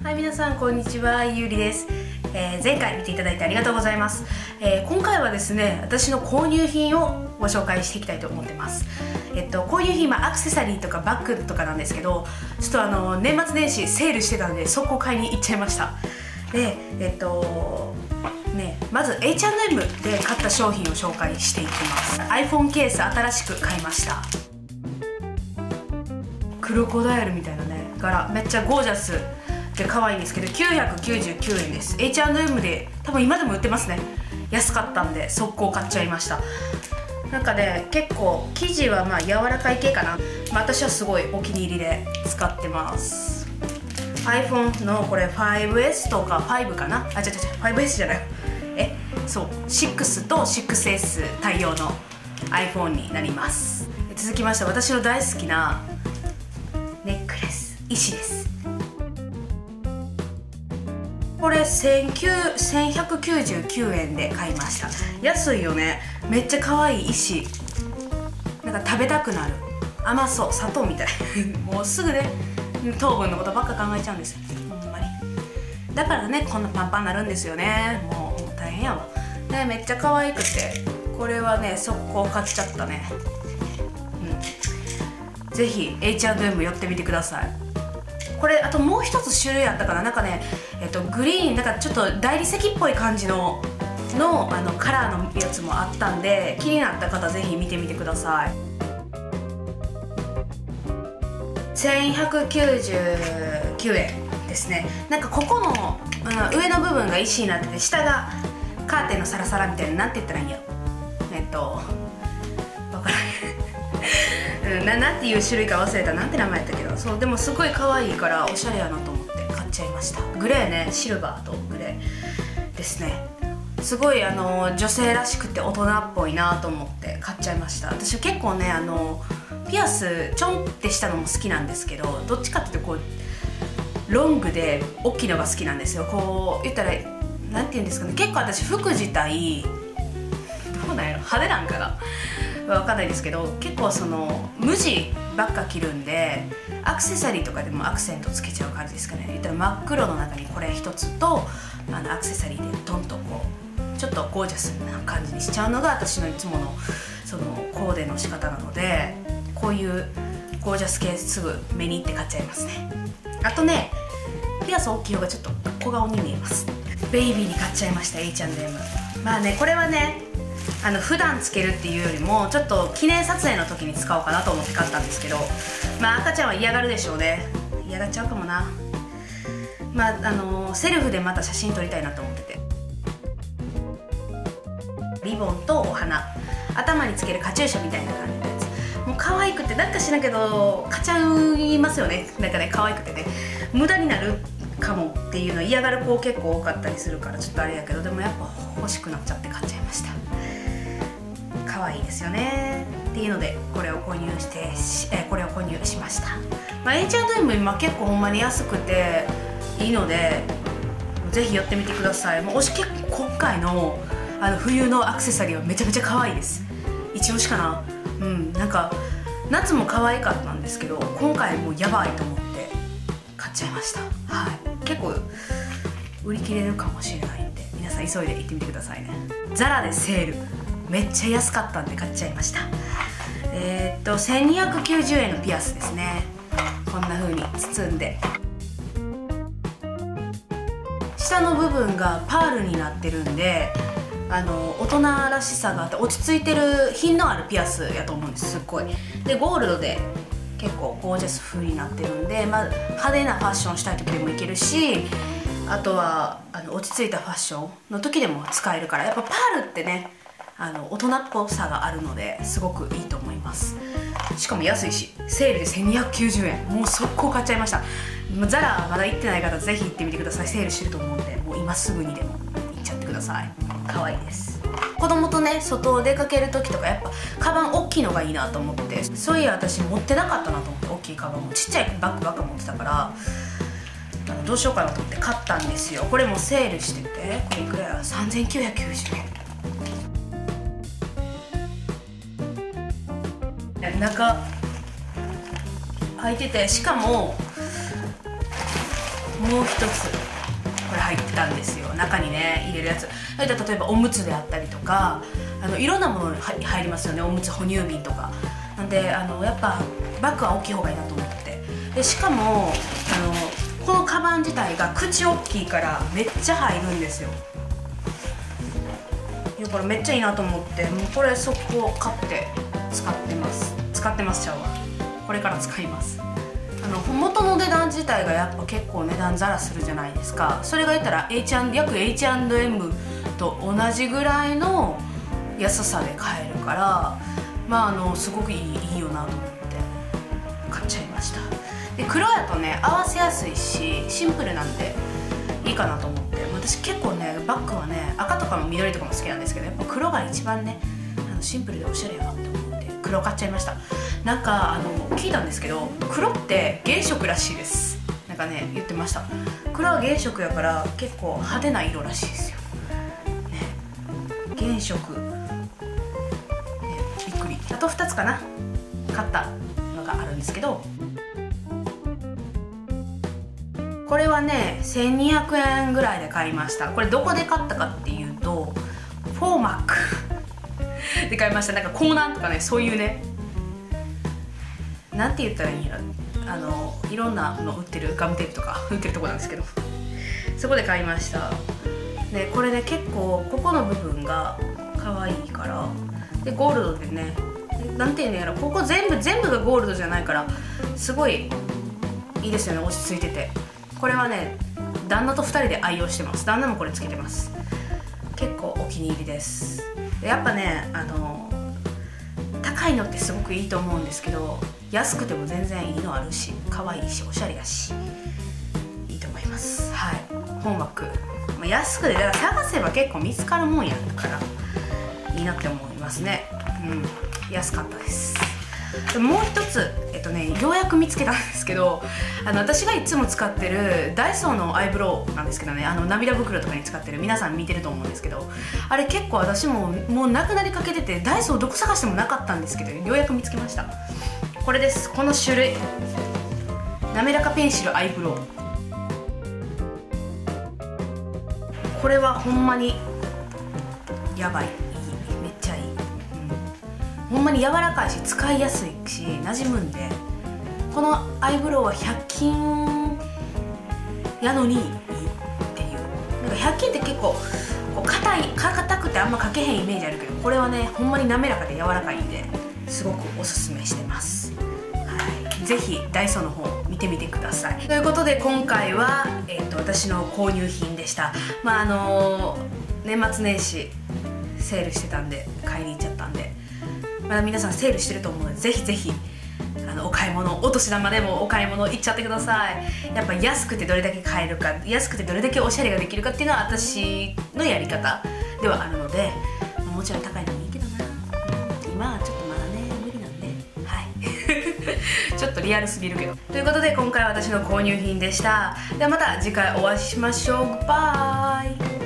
はい、皆さんこんにちは、ゆうりです。前回見ていただいてありがとうございます。今回はですね、私の購入品をご紹介していきたいと思ってます。購入品、アクセサリーとかバッグとかなんですけど、ちょっと年末年始セールしてたんで速攻買いに行っちゃいました。で、まず H&M で買った商品を紹介していきます。 iPhone ケース新しく買いました。クロコダイルみたいなね柄、めっちゃゴージャスで可愛いんですけど999円です。 H&M で多分今でも売ってますね。安かったんで速攻買っちゃいました。なんかね、結構生地は柔らかい系かな。私はすごいお気に入りで使ってます。 iPhone のこれ 5S とか5かな、5S じゃない、そう6と 6S 対応の iPhone になります。続きまして私の大好きなネックレス、石です。これ1199円で買いました。安いよね。めっちゃ可愛い石。なんか食べたくなる。甘そう、砂糖みたいもうすぐね糖分のことばっか考えちゃうんですよ、ほんまに。だからねこんなパンパンになるんですよね。もう大変やわね。めっちゃ可愛くて、これはね速攻買っちゃったね。ぜひ H&M 寄ってみてください。これあともう一つ種類あったかな。なんかね、グリーン、なんかちょっと大理石っぽい感じのカラーのやつもあったんで、気になった方ぜひ見てみてください。1199円ですね。なんかここの、上の部分が石になってて、下がカーテンのサラサラみたいな、なんて言ったらいいんや、わからないなんていう種類か忘れた、なんて名前やったけど、そうでもすごい可愛いからおしゃれやなと思って買っちゃいました。グレーね、シルバーとグレーですね。すごい女性らしくて大人っぽいなと思って買っちゃいました。私結構ねピアスちょんってしたのも好きなんですけど、どっちかっていうとこうロングで大きいのが好きなんですよ。こう言ったらなんて言うんですかね、結構私服自体どうなんやろ、派手なんかなわかんないですけど、結構無地ばっか着るんで、アクセサリーとかでもアクセントつけちゃう感じですかね。言ったら真っ黒の中にこれ一つとアクセサリーでドンとこうちょっとゴージャスな感じにしちゃうのが私のいつものコーデの仕方なので、こういうゴージャス系すぐ目に入って買っちゃいますね。あとね、ピアス大きい方がちょっと小顔に見えます。ベイビーに買っちゃいました。 H&M。 これはね普段つけるっていうよりもちょっと記念撮影の時に使おうかなと思って買ったんですけど、赤ちゃんは嫌がるでしょうね。嫌がっちゃうかもな。セルフでまた写真撮りたいなと思ってて、リボンとお花、頭につけるカチューシャみたいな感じのやつ、もう可愛くて、なんかしなけど買っちゃいますよね。なんかね可愛くてね、無駄になるかもっていうの嫌がる子結構多かったりするからちょっとあれやけど、でもやっぱ欲しくなっちゃって買っちゃいました。可愛いですよねっていうのでこれを購入しました。H&M 今結構ほんまに安くていいのでぜひ寄ってみてください。もう結構今回の冬のアクセサリーはめちゃめちゃ可愛いです。一押しかな。なんか夏も可愛かったんですけど、今回もうやばいと思って買っちゃいました。結構売り切れるかもしれないんで皆さん急いで行ってみてくださいね。ザラでセールめっちゃ安かったんで買っちゃいました。1290円のピアスですね。こんな風に包んで、下の部分がパールになってるんで大人らしさがあって落ち着いてる品のあるピアスやと思うんです。すっごいでゴールドで結構ゴージャス風になってるんで、派手なファッションしたい時でもいけるし、あとは落ち着いたファッションの時でも使えるから、やっぱパールってね大人っぽさがあるのですごくいいと思います。しかも安いし、セールで1290円、もう速攻買っちゃいました。ザラまだ行ってない方ぜひ行ってみてください。セールしてると思うんでもう今すぐにでも行っちゃってください。可愛いです。子供とね外を出かける時とかやっぱカバン大きいのがいいなと思って、そういや私持ってなかったなと思って、大きいカバンもちっちゃいバッグばっか持ってたからどうしようかなと思って買ったんですよ。これもセールしてて、これいくらや、3990円。中開いてて、しかももう一つこれ入ってたんですよ。中にね入れるやつ、例えばおむつであったりとか、いろんなものに入りますよね。おむつ哺乳瓶とかなんで、やっぱバッグは大きい方がいいなと思って、でしかもこのカバン自体が口大きいからめっちゃ入るんですよ。いやこれめっちゃいいなと思って、もうこれ速攻買って使ってますちゃうわ、これから使います。元の値段自体がやっぱ結構値段ざらするじゃないですか。それが言ったら約 H&M と同じぐらいの安さで買えるから、すごくいいよなと思って買っちゃいました。で黒やとね合わせやすいしシンプルなんでいいかなと思って、私結構ねバッグはね赤とかも緑とかも好きなんですけど、やっぱ黒が一番ねシンプルでおしゃれやなって思って黒買っちゃいました。なんか聞いたんですけど、黒って原色らしいです。なんかね言ってました。黒は原色やから結構派手な色らしいですよ、ね、原色、びっくり。あと2つかな買ったのがあるんですけど、これはね1200円ぐらいで買いました。これどこで買ったかっていうとフォーマックで買いました。なんかコーナーとかね、そういうね、なんて言ったらいいんやろ、いろんなの売ってるガムテープとか売ってるとこなんですけど、そこで買いました。でこれね結構ここの部分が可愛いから、でゴールドでね、なんていうのやろ、ここ全部がゴールドじゃないからすごいいいですよね、落ち着いてて。これはね旦那と2人で愛用してます。旦那もこれつけてます。結構お気に入りです。やっぱね高いのってすごくいいと思うんですけど、安くても全然いいのあるし可愛いしおしゃれやしいいと思います。はい、フォーマック、安くてだから探せば結構見つかるもんやからいいなって思いますね。安かったです。でもう一つようやく見つけたんですけど、私がいつも使ってるダイソーのアイブロウなんですけどね、涙袋とかに使ってる、皆さん見てると思うんですけど、あれ結構私もうなくなりかけてて、ダイソーどこ探してもなかったんですけど、ようやく見つけました。これです。この種類、滑らかペンシルアイブロウ、これはほんまにやばい、いい、めっちゃいい、ほんまに柔らかいし使いやすいし馴染むんで、このアイブロウは100均やのにいいっていう。なんか100均って結構硬くてあんま描けへんイメージあるけど、これはねほんまに滑らかで柔らかいんですごくおすすめしてます。ぜひダイソーの方見てみてください。ということで今回は、私の購入品でした。年末年始セールしてたんで買いに行っちゃったんで、まだ皆さんセールしてると思うので、ぜひぜひお買い物、お年玉でもお買い物行っちゃってください。やっぱ安くてどれだけ買えるか、安くてどれだけおしゃれができるかっていうのは私のやり方ではあるので、もちろん高いのもいいけどな、今はちょっとまだね無理なんで、はいちょっとリアルすぎるけど。ということで今回は私の購入品でした。ではまた次回お会いしましょう。バイ。